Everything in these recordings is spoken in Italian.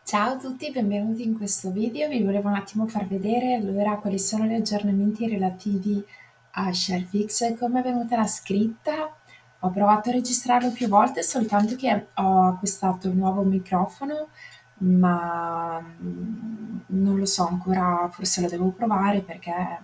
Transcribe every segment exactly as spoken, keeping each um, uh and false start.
Ciao a tutti, benvenuti in questo video. Vi volevo un attimo far vedere allora quali sono gli aggiornamenti relativi a ShareFix. Come è venuta la scritta? Ho provato a registrarlo più volte, soltanto che ho acquistato il nuovo microfono, ma mm, non lo so ancora, forse lo devo provare perché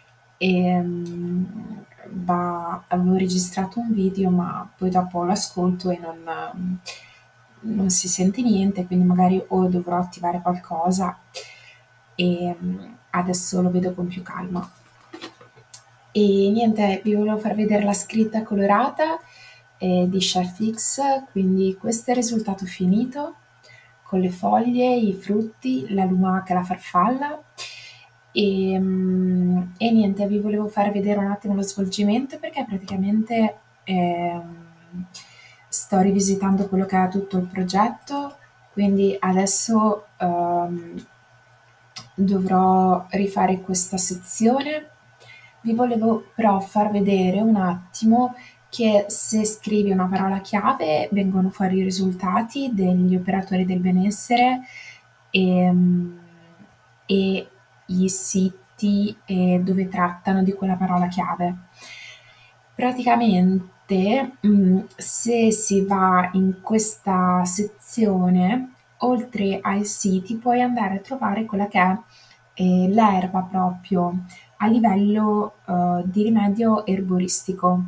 ehm, va- avevo registrato un video, ma poi dopo lo ascolto e non non si sente niente, quindi magari o dovrò attivare qualcosa e mm, adesso lo vedo con più calma. E niente, vi volevo far vedere la scritta colorata eh, di ShareFix, quindi questo è il risultato finito con le foglie, i frutti, la lumaca, la farfalla e, mm, e niente, vi volevo far vedere un attimo lo svolgimento perché praticamente ehm, sto rivisitando quello che era tutto il progetto, quindi adesso ehm, dovrò rifare questa sezione. Vi volevo però far vedere un attimo che se scrivi una parola chiave vengono fuori i risultati degli operatori del benessere e, e i siti eh, dove trattano di quella parola chiave. Praticamente, mh, se si va in questa sezione, oltre ai siti, puoi andare a trovare quella che è eh, l'erba proprio a livello eh, di rimedio erboristico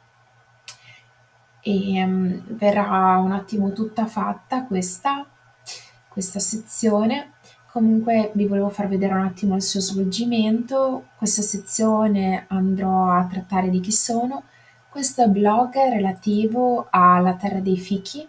e um, verrà un attimo tutta fatta questa, questa sezione. Comunque vi volevo far vedere un attimo il suo svolgimento. Questa sezione andrò a trattare di chi sono. Questo è blog relativo alla Terra dei Fichi,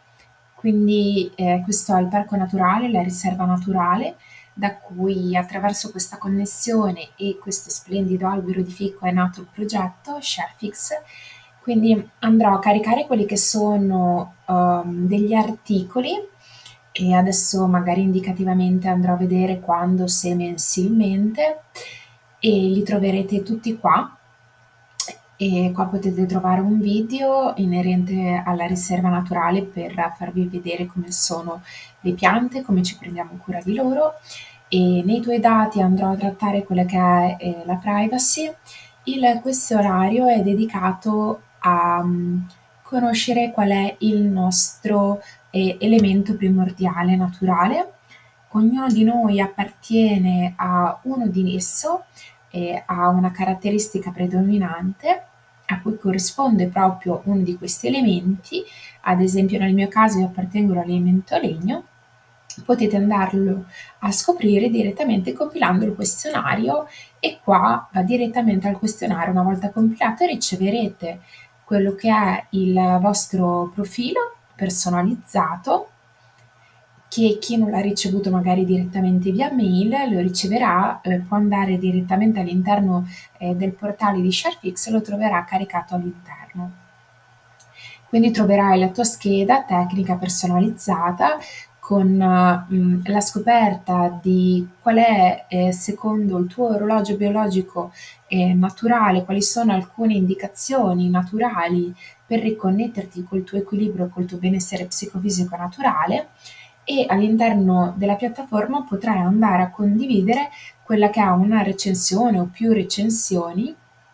quindi eh, questo è il parco naturale, la riserva naturale, da cui attraverso questa connessione e questo splendido albero di fico è nato il progetto ShareFix. Quindi andrò a caricare quelli che sono um, degli articoli e adesso magari indicativamente andrò a vedere quando, se mensilmente, e li troverete tutti qua. E qua potete trovare un video inerente alla riserva naturale per farvi vedere come sono le piante, come ci prendiamo cura di loro e nei tuoi dati andrò a trattare quella che è eh, la privacy. Il questionario è dedicato a um, conoscere qual è il nostro eh, elemento primordiale naturale. Ognuno di noi appartiene a uno di esso e ha una caratteristica predominante a cui corrisponde proprio uno di questi elementi. Ad esempio nel mio caso io appartengo all'elemento legno. Potete andarlo a scoprire direttamente compilando il questionario e qua va direttamente al questionario. Una volta compilato riceverete quello che è il vostro profilo personalizzato, che chi non l'ha ricevuto magari direttamente via mail lo riceverà, eh, può andare direttamente all'interno eh, del portale di ShareFix e lo troverà caricato all'interno. Quindi troverai la tua scheda tecnica personalizzata con mh, la scoperta di qual è, eh, secondo il tuo orologio biologico eh, naturale, quali sono alcune indicazioni naturali per riconnetterti col tuo equilibrio, col tuo benessere psicofisico naturale e all'interno della piattaforma potrai andare a condividere quella che è una recensione o più recensioni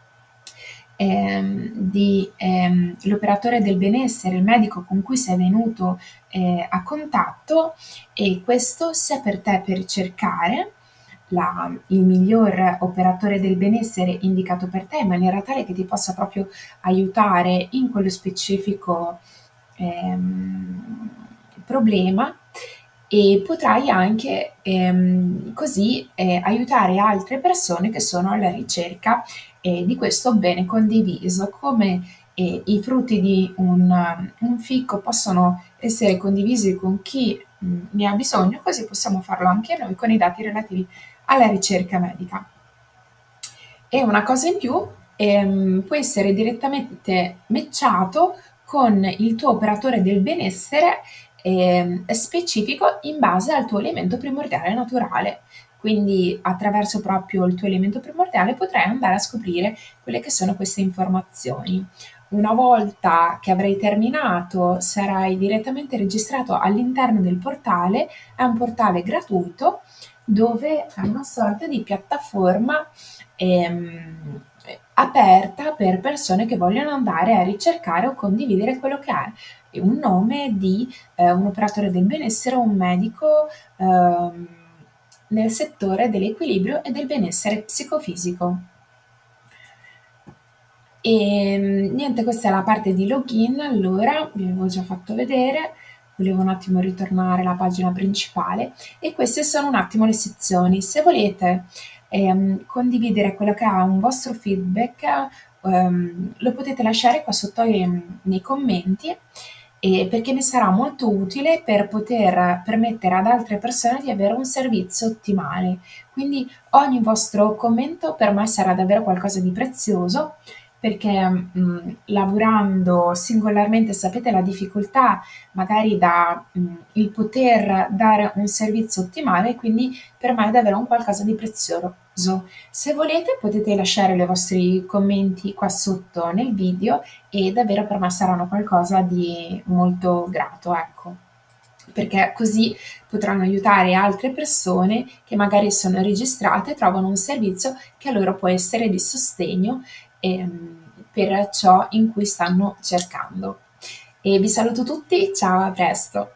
ehm, di ehm, l'operatore del benessere, il medico con cui sei venuto eh, a contatto e questo sia per te per ricercare la, il miglior operatore del benessere indicato per te in maniera tale che ti possa proprio aiutare in quello specifico ehm, problema e potrai anche ehm, così eh, aiutare altre persone che sono alla ricerca eh, di questo bene condiviso, come eh, i frutti di un, un fico possono essere condivisi con chi mh, ne ha bisogno, così possiamo farlo anche noi con i dati relativi alla ricerca medica. E una cosa in più, ehm, può essere direttamente matchato con il tuo operatore del benessere ehm, specifico in base al tuo elemento primordiale naturale. Quindi attraverso proprio il tuo elemento primordiale potrai andare a scoprire quelle che sono queste informazioni. una volta che avrai terminato sarai direttamente registrato all'interno del portale, è un portale gratuito dove è una sorta di piattaforma ehm, aperta per persone che vogliono andare a ricercare o condividere quello che è un nome di eh, un operatore del benessere o un medico ehm, nel settore dell'equilibrio e del benessere psicofisico. E mm, niente, questa è la parte di login, allora vi avevo già fatto vedere, volevo un attimo ritornare alla pagina principale e queste sono un attimo le sezioni. Se volete ehm, condividere quello che ha un vostro feedback, ehm, lo potete lasciare qua sotto ehm, nei commenti e perché mi sarà molto utile per poter permettere ad altre persone di avere un servizio ottimale. Quindi ogni vostro commento per me sarà davvero qualcosa di prezioso perché mh, lavorando singolarmente sapete la difficoltà magari da mh, il poter dare un servizio ottimale, quindi per me è davvero un qualcosa di prezioso. Se volete potete lasciare i vostri commenti qua sotto nel video e davvero per me saranno qualcosa di molto grato, ecco, perché così potranno aiutare altre persone che magari sono registrate, trovano un servizio che a loro può essere di sostegno ehm, per ciò in cui stanno cercando. E vi saluto tutti, ciao, a presto!